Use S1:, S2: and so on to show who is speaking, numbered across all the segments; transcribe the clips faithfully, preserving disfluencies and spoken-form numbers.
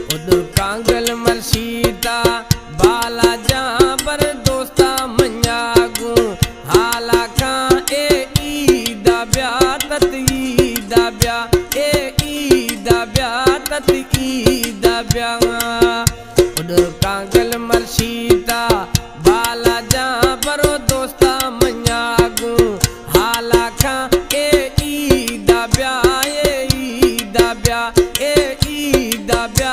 S1: उधर कांगल मरशीता बाला जहाँ पर दोस्ता मंजागू हाला खां ए ईदा ब्या तत ईदा ब्या ए ईदा ब्या तत ईदा ब्या उधर कांगल मरशीता बाला जहाँ पर दोस्ता मंजागू हाला खां ए ईदा ब्या ए ईदा ब्या ए ईदा ब्या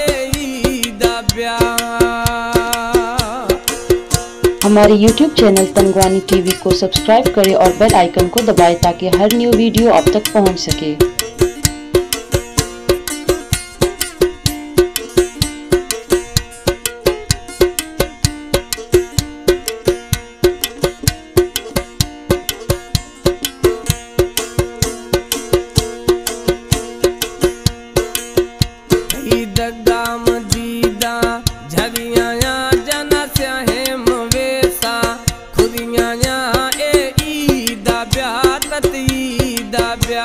S2: हमारे यूट्यूब चैनल तंगवानी टीवी को सब्सक्राइब करें और बेल आइकन को दबाएं ताकि हर न्यू वीडियो आप तक पहुंच सके।
S1: दगाम दीदा झरिया जना स्याहे मवेसा खुदिया ए ईदा ब्या तत ईदा ब्या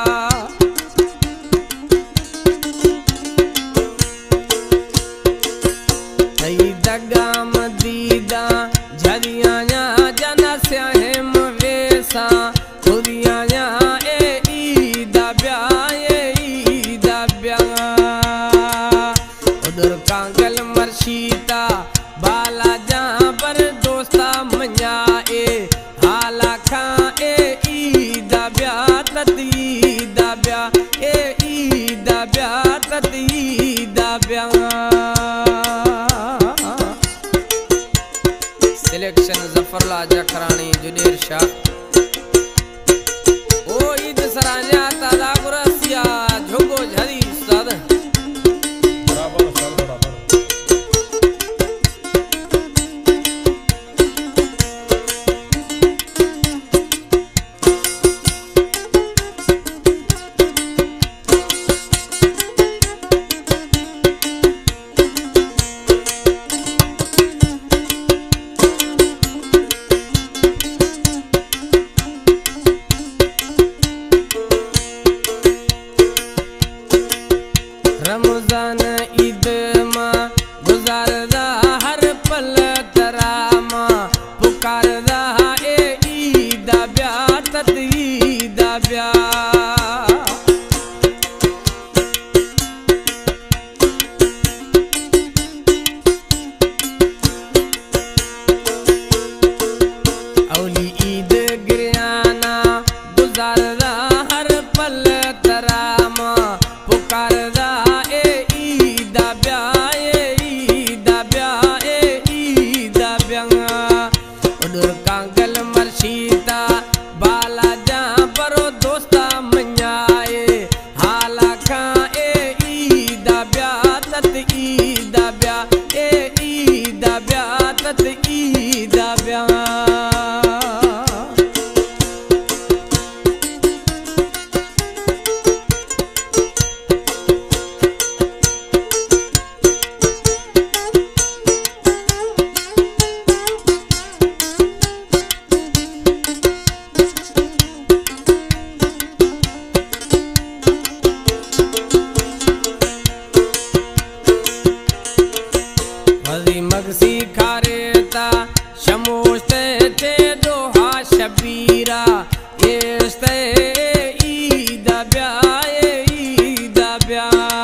S1: दगाम दीदा झरिया जना स्याहे मवेसा खुदिया ए ईदा ब्या ए ईदा ब्या उधर कांगल मरशीता बाला जहाँ पर दोस्ता मंजाए हाला खां ए ईदा ब्या तत ईदा ब्या ए ईदा ब्या तत ईदा ब्या सिलेक्शन जफरला जखरानी जुनेर शाह ओ ईद सराजा तादा गुरसिया झोगो झरी उस्ताद रमजान ईद मां गुजारदा हर पल तरा मां पुकारदा ए ईदा ब्या तत ईदा ब्या औली ईद गिरयाना गुजारदा हर पल तरा मां पुकारदा उधर कांगल मरशीता बाला जहाँ पर दोस्ता मंजाए हाला खां ए ईदा ब्या तत ईदा ब्या ए ईदा ब्या तत ईदा ब्या मगसी खारेता शमोस्ते थे दोहा शबीरा एस्ते ईदा ब्या ए ईदा ब्या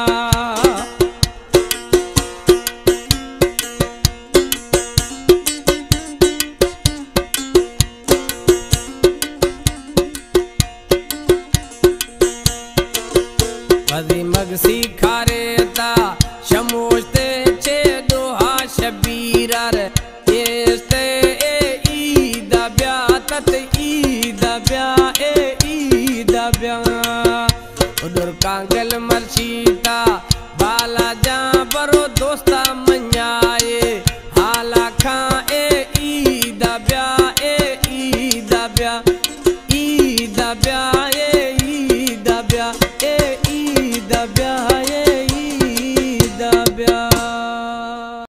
S1: मगसी खारेता शमोस्ते चे दोहा शबीरार एस्ते ए ईदा ब्या तत ईदा ब्या ए ईदा ब्या उधर कांगल मरशीता बाला जहाँ पर दोस्ता